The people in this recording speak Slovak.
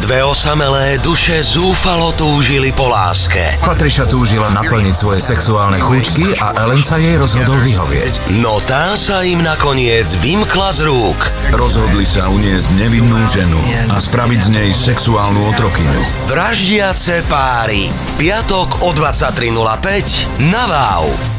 Dve osamelé duše zúfalo túžili po láske. Patricia túžila naplniť svoje sexuálne chúčky a Ellen sa jej rozhodol vyhovieť. No tá sa im nakoniec vymkla z rúk. Rozhodli sa uniesť nevinnú ženu a spraviť z nej sexuálnu otrokyňu. Vraždiace páry. V piatok o 23:05 na Wow.